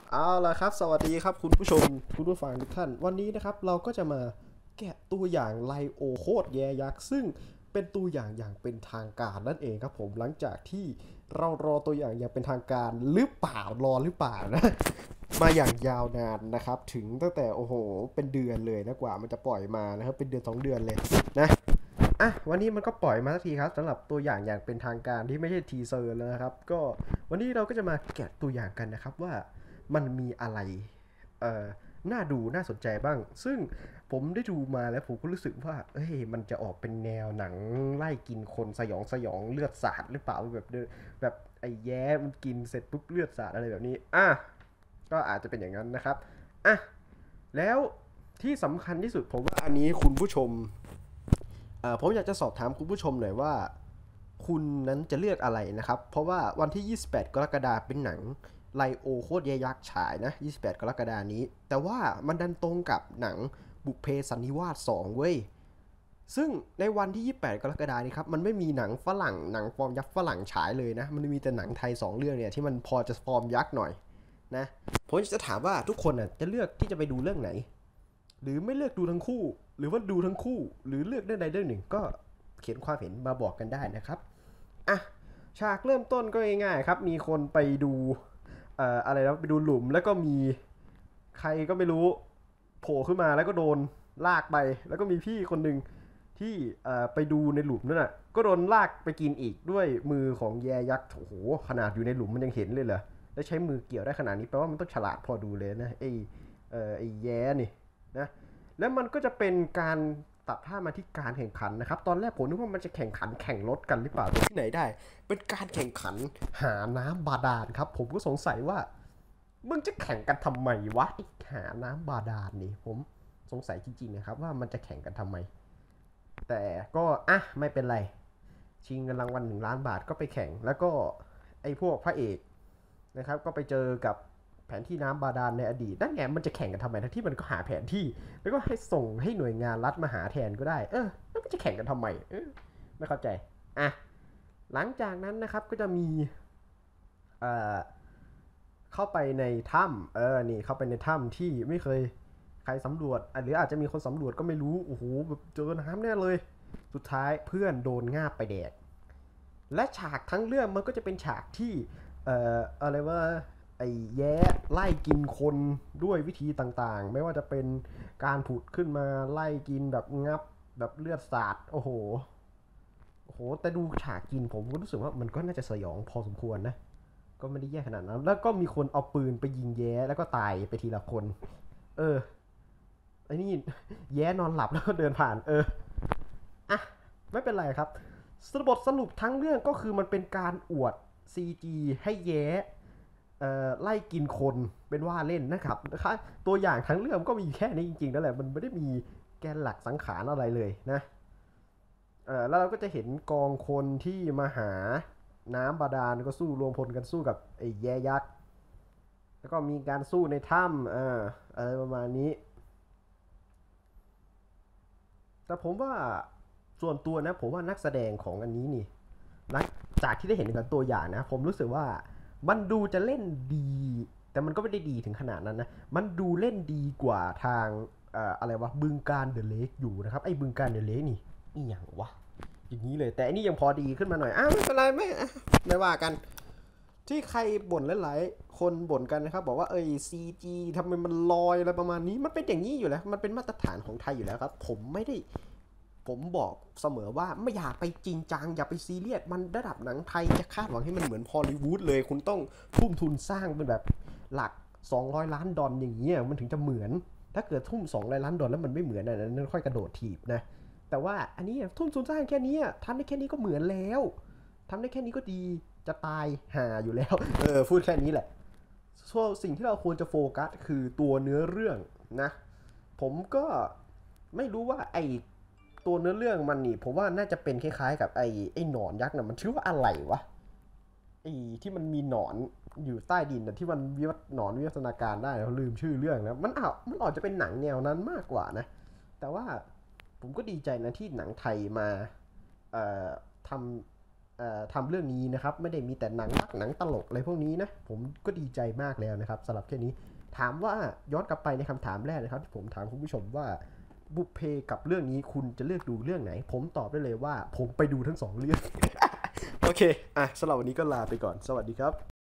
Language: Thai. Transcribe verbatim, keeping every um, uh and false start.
เอาล่ะครับสวัสดีครับคุณผู้ชมคุณผู้ฟังทุกท่านวันนี้นะครับเราก็จะมาแกะตัวอย่างไลโอโคตรแยยักษ์ซึ่งเป็นตัวอย่างอย่างเป็นทางการนั่นเองครับผมหลังจากที่เรารอตัวอย่างอย่างเป็นทางการหรือเปล่ารอหรือเปล่านะมาอย่างยาวนานนะครับถึงตั้งแต่โอ้โหเป็นเดือนเลยนะกว่ามันจะปล่อยมานะครับเป็นเดือนสองเดือนเลยนะอ่ะวันนี้มันก็ปล่อยมาสักทีครับสำหรับตัวอย่างอย่างเป็นทางการที่ไม่ใช่ทีเซอร์แล้วนะครับก็วันนี้เราก็จะมาแกะตัวอย่างกันนะครับว่า มันมีอะไรเอ่อน่าดูน่าสนใจบ้าง ซึ่งผมได้ดูมาแล้วผมก็รู้สึกว่าเอ้ยมันจะออกเป็นแนวหนังไล่กินคนสยองสยองเลือดสาดหรือเปล่าแบบแบบไอ้แย้มันกินเสร็จปุ๊บเลือดสาดอะไรแบบนี้อ่ะก็อาจจะเป็นอย่างนั้นนะครับอ่ะแล้วที่สำคัญที่สุดผมว่าอันนี้คุณผู้ชมเอ่อผมอยากจะสอบถามคุณผู้ชมหน่อยว่าคุณนั้นจะเลือกอะไรนะครับเพราะว่าวันที่ยี่สิบแปดกรกฎาคมเป็นหนัง ไลโอโคตรยยักษ์ฉายนะยี่สิบแปดกรกฎานี้แต่ว่ามันดันตรงกับหนังบุพเพสันนิวาสสองเว้ยซึ่งในวันที่ยี่สิบแปดกรกฎานี้ครับมันไม่มีหนังฝรั่งหนังฟอร์มยักษ์ฝรั่งฉายเลยนะมันมีแต่หนังไทยสองเรื่องเนี่ยที่มันพอจะฟอร์มยักษ์หน่อยนะผมจะถามว่าทุกคนน่ะจะเลือกที่จะไปดูเรื่องไหนหรือไม่เลือกดูทั้งคู่หรือว่าดูทั้งคู่หรือเลือกเรื่องใดเรื่องหนึ่งก็เขียนความเห็นมาบอกกันได้นะครับอ่ะฉากเริ่มต้นก็ง่ายๆครับมีคนไปดูเอ่ออะไรนะไปดูหลุมแล้วก็มีใครก็ไม่รู้โผล่ขึ้นมาแล้วก็โดนลากไปแล้วก็มีพี่คนหนึ่งที่เอ่อไปดูในหลุมนั่นน่ะก็โดนลากไปกินอีกด้วยมือของแยยักษ์โอ้โหขนาดอยู่ในหลุมมันยังเห็นเลยเหรอแล้วใช้มือเกี่ยวได้ขนาดนี้แปลว่ามันต้องฉลาดพอดูเลยนะไอ้เอ่อไอ้แย้นี่นะแล้วมันก็จะเป็นการตัดภาพมาที่การแข่งขันนะครับตอนแรกผมนึกว่ามันจะแข่งขันแข่งรถกันหรือเปล่าที่ไหนได้เป็นการแข่งขันหาน้ำบาดาลครับผมก็สงสัยว่ามึงจะแข่งกันทำไมวะหาน้ำบาดาลนี่ผมสงสัยจริงๆนะครับว่ามันจะแข่งกันทำไมแต่ก็อ่ะไม่เป็นไรชิงเงินรางวัลหนึ่งล้านบาทก็ไปแข่งแล้วก็ไอ้พวกพระเอกนะครับก็ไปเจอกับแผนที่น้ำบาดาลในอดีตนั่นไงมันจะแข่งกันทำไมทั้งที่มันก็หาแผนที่แล้วก็ให้ส่งให้หน่วยงานรัฐมาหาแทนก็ได้เออแล้วมันจะแข่งกันทำไมเออไม่เข้าใจอ่ะหลังจากนั้นนะครับก็จะมีเอ่อเข้าไปในถ้ำเออนี่เข้าไปในถ้ำที่ไม่เคยใครสำรวจหรืออาจจะมีคนสำรวจก็ไม่รู้โอ้โหแบบเจอน้ำแน่เลยสุดท้ายเพื่อนโดนง่าบไปแดกและฉากทั้งเรื่องมันก็จะเป็นฉากที่เอ่ออะไรว่าไอ้แย้ไล่กินคนด้วยวิธีต่างๆไม่ว่าจะเป็นการผุดขึ้นมาไล่กินแบบงับแบบเลือดสาดโอ้โหโอ้โหแต่ดูฉากกินผมก็รู้สึกว่ามันก็น่าจะสยองพอสมควรนะก็ไม่ได้แย่ขนาดนั้นแล้วก็มีคนเอาปืนไปยิงแย้แล้วก็ตายไปทีละคนเออไอ้นี่แย้นอนหลับแล้วก็เดินผ่านเอออ่ะไม่เป็นไรครับสรุปบทสรุปทั้งเรื่องก็คือมันเป็นการอวด ซี จี ให้แย้เอ่อไล่กินคนเป็นว่าเล่นนะครับนะคะตัวอย่างทั้งเรื่องก็มีแค่นี้จริงๆนั่นแหละมันไม่ได้มีแกนหลักสังขารอะไรเลยนะเออแล้วเราก็จะเห็นกองคนที่มาหาน้ำบาดาลก็สู้รวมพลกันสู้กับไอ้แย่ยักษ์แล้วก็มีการสู้ในถ้ำอ่าอะไรประมาณนี้แต่ผมว่าส่วนตัวนะผมว่านักแสดงของอันนี้นี่นักจากที่ได้เห็นในตัวอย่างนะผมรู้สึกว่ามันดูจะเล่นดีแต่มันก็ไม่ได้ดีถึงขนาดนั้นนะมันดูเล่นดีกว่าทางเอ่ออะไรวะบึงการเดอะเลกอยู่นะครับไอ้บึงการเดอะเลกนี่นี่อย่างวะอย่างนี้เลยแต่อันนี้ยังพอดีขึ้นมาหน่อยอ้าวไม่เป็นไรไม่ไม่ว่ากันที่ใครบ่นหลายๆคนบ่นกันนะครับบอกว่าเอ้ยซีจีทำไมมันลอยอะไรประมาณนี้มันเป็นอย่างนี้อยู่แล้วมันเป็นมาตรฐานของไทยอยู่แล้วครับผมไม่ได้ผมบอกเสมอว่าไม่อยากไปจริงจังอย่าไปซีเรียสมันระดับหนังไทยจะคาดหวังให้มันเหมือนฮอลลีวูดเลยคุณต้องทุ่มทุนสร้างเป็นแบบหลักสองร้อยล้านดอลอย่างเงี้ยมันถึงจะเหมือนถ้าเกิดทุ่มสองร้อยล้านดอลแล้วมันไม่เหมือนอันนั้นค่อยกระโดดถีบนะแต่ว่าอันนี้ทุ่มทุนสร้างแค่นี้ทำได้แค่นี้ก็เหมือนแล้วทำได้แค่นี้ก็ดีจะตายห่าอยู่แล้วเออพูดแค่นี้แหละส่วนสิ่งที่เราควรจะโฟกัสคือตัวเนื้อเรื่องนะผมก็ไม่รู้ว่าไอตัวเนื้อเรื่องมันนี่ผมว่าน่าจะเป็นคล้ายๆกับไอไอหนอนยักษ์นะมันชื่อว่าอะไรวะไอที่มันมีหนอนอยู่ใต้ดินนะที่มันวิวัฒหนอนวิวัฒนาการได้เราลืมชื่อเรื่องนะมันอามันอาจจะเป็นหนังแนวนั้นมากกว่านะแต่ว่าผมก็ดีใจนะที่หนังไทยมาเอ่อทำทำเรื่องนี้นะครับไม่ได้มีแต่หนังรักหนังตลกอะไรพวกนี้นะผมก็ดีใจมากแล้วนะครับสำหรับแค่นี้ถามว่าย้อนกลับไปในคำถามแรกนะครับที่ผมถามคุณผู้ชมว่าบุพเพกับเรื่องนี้คุณจะเลือกดูเรื่องไหนผมตอบได้เลยว่าผมไปดูทั้งสองเรื่อง โอเคอ่ะสำหรับวันนี้ก็ลาไปก่อนสวัสดีครับ